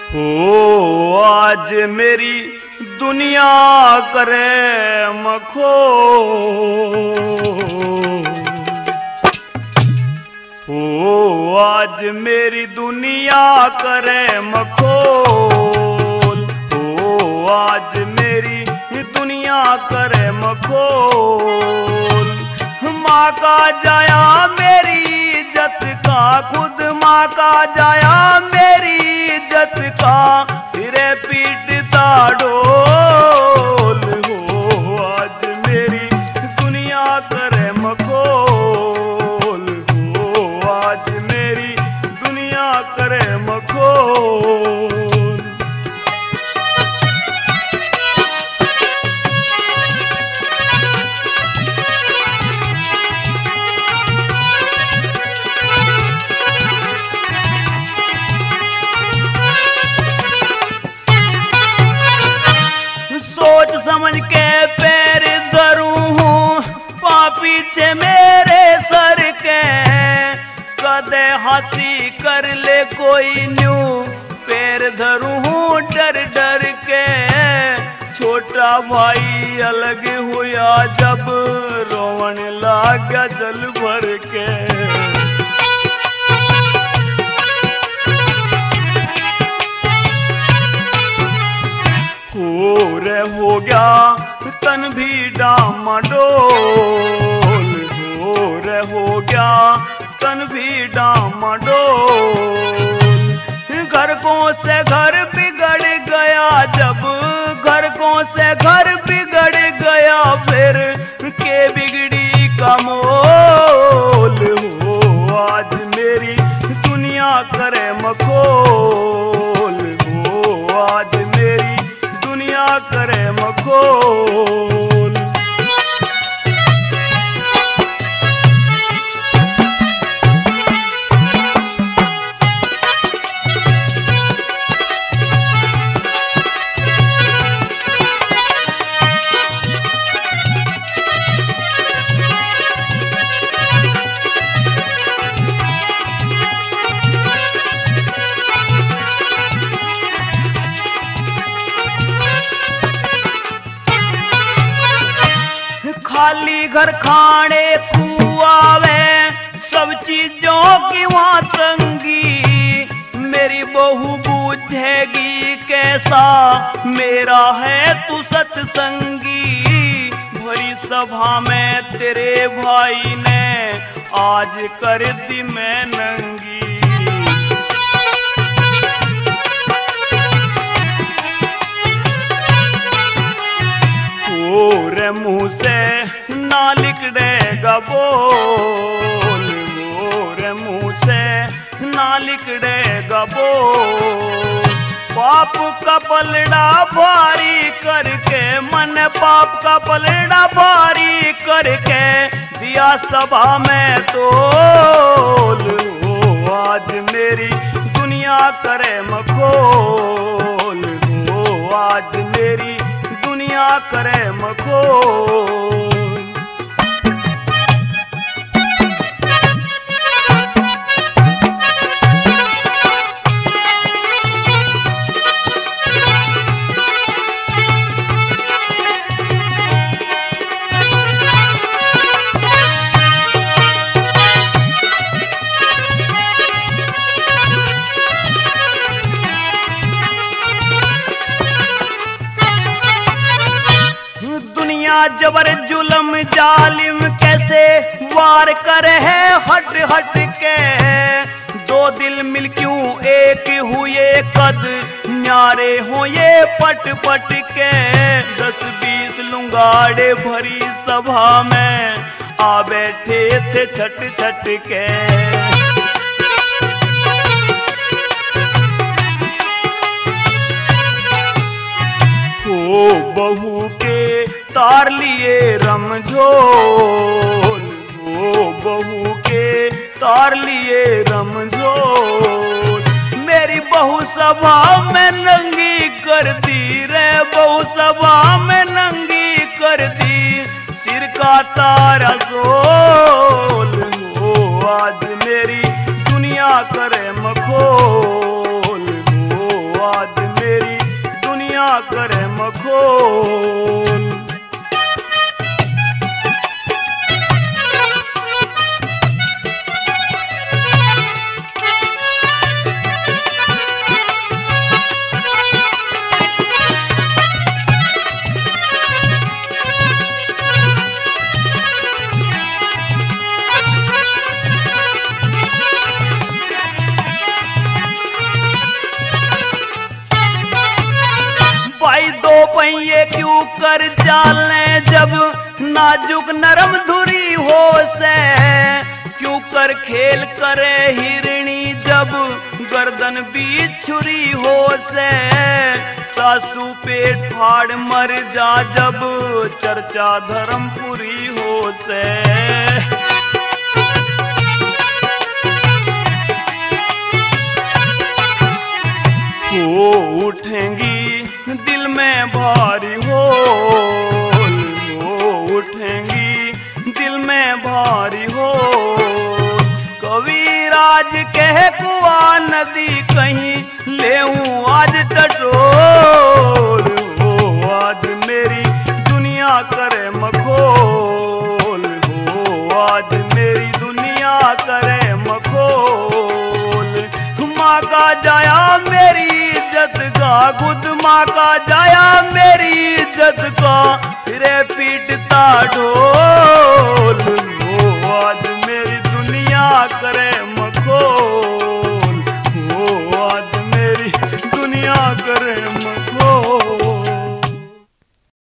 हो आज मेरी दुनिया करे मखो, हो आज मेरी दुनिया करे मखोल, हो आज मेरी दुनिया करे मखोल। माँ का जाया मेरी इज्जत का, खुद माँ का जाया मेरी इज्जत का, फिरे पीटता ढोल। हो आज मेरी दुनिया करे मखोल, हो आज मेरी दुनिया करे मखोल। सोच समझ के पैर धरूं हूँ, पीछे मेरे सर के, कदे हंसी कर ले कोई न्यू, पैर धरूं हूँ डर डर के। छोटा भाई अलग हुआ जब, रोवन लागा जल भर के। हो गया तन भी डामाडोल, हो गया तन भी डामाडोल। घरकों से घर बिगड़ गया जब, घरकों से घर बिगड़ गया फिर, के बिगड़ी का मोल। हो आज मेरी दुनिया करे मखोल, हो आज मेरी दुनिया करे मखोल। खाली घर खाने कुआवे, सब चीजों की वहाँ तंगी, मेरी बहू पूछेगी कैसा मेरा है तू सत्संगी। भरी सभा में तेरे भाई ने आज कर दी मैं नंगी। रे मुँह से ना लिखड़ेगा बोल, रे मुँह से ना लिखड़ेगा बोल। पाप का पलड़ा भारी करके, मन पाप का पलड़ा भारी करके, दिया सभा में तोल। हो आज मेरी दुनिया करे मखोल, हो आज मेरी दुनिया करे मखोल। जबर जुलम जालिम कैसे वार करे है हट हट के। दो दिल मिल क्यों एक हुए कद, न्यारे हो ये पट पट के। 10-20 लुंगाड़े भरी सभा में आ बैठे थे छट छट के। हो बहू के तार लिए रमझोल, हो बहू के तार लिए रमझोल। मेरी बहू सभा में नंगी कर दी रे, बहू सभा में नंगी कर दी, सिर का तारा सोल। हो आज मेरी दुनिया करे मखोल, हो आज पहिए क्यों कर चाले जब नाजुक नरम धुरी हो से, क्यों कर खेल करे हिरणी जब गर्दन बीच छुरी हो से, सासू पेट फाड़ मर जा जब चर्चा धर्मपुरी हो से। हो उठेंगी दिल में भारी हो उठेंगी दिल में भारी हो। कविराज कह कुआ नदी कहीं लेऊं आज टटोल हो, आज मेरी दुनिया करे मखोल हो, आज मेरी दुनिया करे मखोल। माँ का जाया मेरी इज्जत का, खुद माँ का जाया मेरी इज्जत का, फिरे पीटता ढोल हो, आज मेरी दुनिया करे